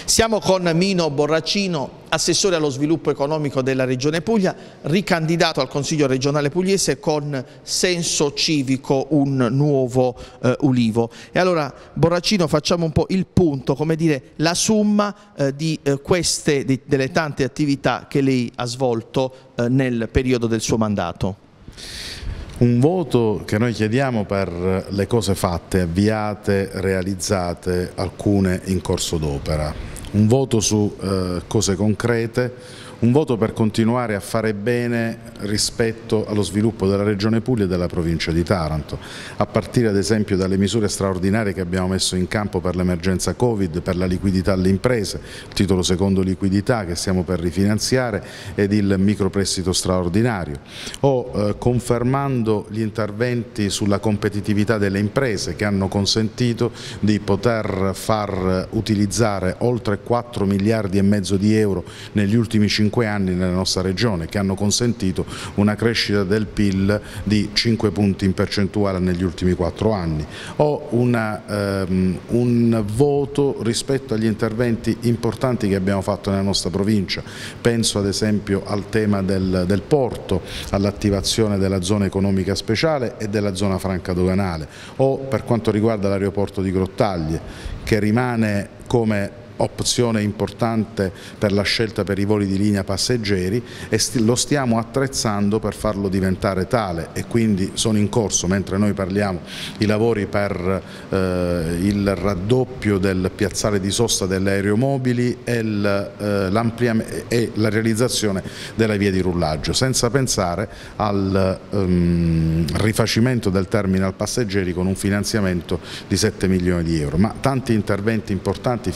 Siamo con Mino Borracino, assessore allo sviluppo economico della Regione Puglia, ricandidato al Consiglio regionale pugliese con Senso Civico, un nuovo Ulivo. E allora, Borracino, facciamo un po' il punto, come dire, la somma delle tante attività che lei ha svolto nel periodo del suo mandato. Un voto che noi chiediamo per le cose fatte, avviate, realizzate, alcune in corso d'opera. Un voto su cose concrete, un voto per continuare a fare bene rispetto allo sviluppo della Regione Puglia e della provincia di Taranto, a partire ad esempio dalle misure straordinarie che abbiamo messo in campo per l'emergenza Covid, per la liquidità alle imprese, il titolo secondo liquidità che stiamo per rifinanziare ed il microprestito straordinario, o confermando gli interventi sulla competitività delle imprese che hanno consentito di poter far utilizzare oltre 4 miliardi e mezzo di euro negli ultimi 5 anni nella nostra regione, che hanno consentito una crescita del PIL di 5 punti in percentuale negli ultimi 4 anni, o un voto rispetto agli interventi importanti che abbiamo fatto nella nostra provincia. Penso ad esempio al tema del porto, all'attivazione della zona economica speciale e della zona franca doganale, o per quanto riguarda l'aeroporto di Grottaglie, che rimane come opzione importante per la scelta per i voli di linea passeggeri, e lo stiamo attrezzando per farlo diventare tale, e quindi sono in corso, mentre noi parliamo, i lavori per il raddoppio del piazzale di sosta delle aeromobili e la realizzazione della via di rullaggio, senza pensare al rifacimento del terminal passeggeri con un finanziamento di 7 milioni di euro, ma tanti interventi importanti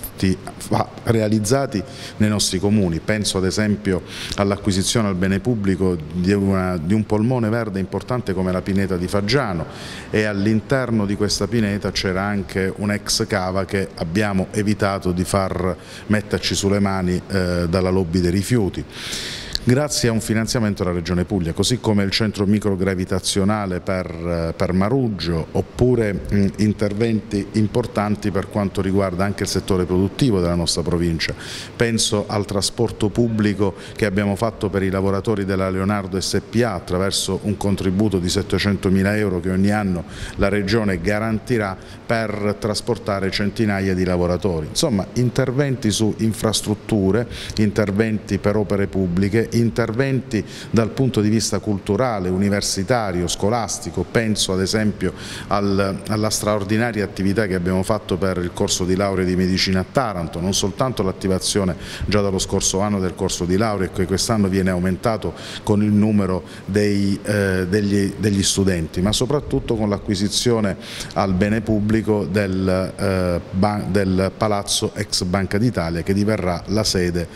realizzati nei nostri comuni. Penso ad esempio all'acquisizione al bene pubblico di un polmone verde importante come la pineta di Faggiano, e all'interno di questa pineta c'era anche un'ex cava che abbiamo evitato di far metterci sulle mani dalla lobby dei rifiuti, grazie a un finanziamento della Regione Puglia, così come il centro microgravitazionale per Maruggio, oppure interventi importanti per quanto riguarda anche il settore produttivo della nostra provincia. Penso al trasporto pubblico che abbiamo fatto per i lavoratori della Leonardo SPA attraverso un contributo di 700.000 euro che ogni anno la Regione garantirà per trasportare centinaia di lavoratori. Insomma, interventi su infrastrutture, interventi per opere pubbliche, interventi dal punto di vista culturale, universitario, scolastico. Penso ad esempio alla straordinaria attività che abbiamo fatto per il corso di laurea di medicina a Taranto, non soltanto l'attivazione già dallo scorso anno del corso di laurea, che quest'anno viene aumentato con il numero degli studenti, ma soprattutto con l'acquisizione al bene pubblico del palazzo ex Banca d'Italia, che diverrà la sede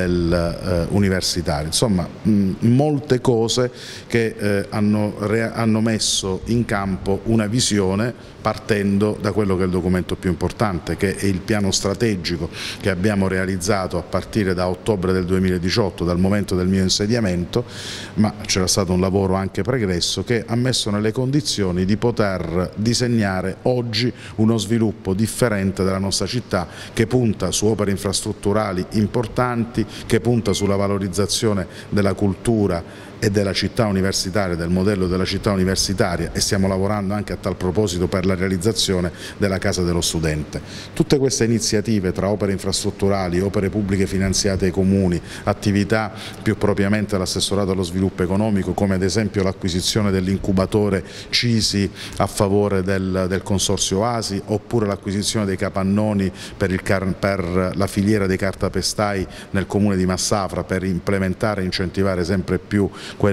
universitaria. Insomma, molte cose che hanno messo in campo una visione, partendo da quello che è il documento più importante, che è il piano strategico che abbiamo realizzato a partire da ottobre del 2018, dal momento del mio insediamento, ma c'era stato un lavoro anche pregresso che ha messo nelle condizioni di poter disegnare oggi uno sviluppo differente della nostra città, che punta su opere infrastrutturali importanti, che punta sulla valorizzazione della cultura e della città universitaria, del modello della città universitaria, e stiamo lavorando anche a tal proposito per la realizzazione della Casa dello Studente. Tutte queste iniziative, tra opere infrastrutturali, opere pubbliche finanziate ai comuni, attività più propriamente all'assessorato allo sviluppo economico, come ad esempio l'acquisizione dell'incubatore CISI a favore del consorzio ASI, oppure l'acquisizione dei capannoni per la filiera dei cartapestai nel comune di Massafra, per implementare e incentivare sempre più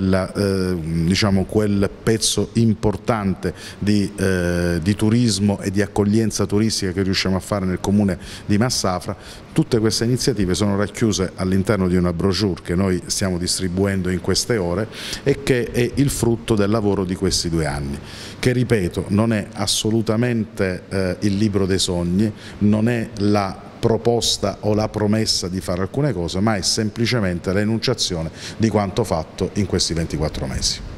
quel pezzo importante di turismo e di accoglienza turistica che riusciamo a fare nel comune di Massafra. Tutte queste iniziative sono racchiuse all'interno di una brochure che noi stiamo distribuendo in queste ore, e che è il frutto del lavoro di questi 2 anni, che, ripeto, non è assolutamente il libro dei sogni, non è la proposta o la promessa di fare alcune cose, ma è semplicemente l'enunciazione di quanto fatto in questi 24 mesi.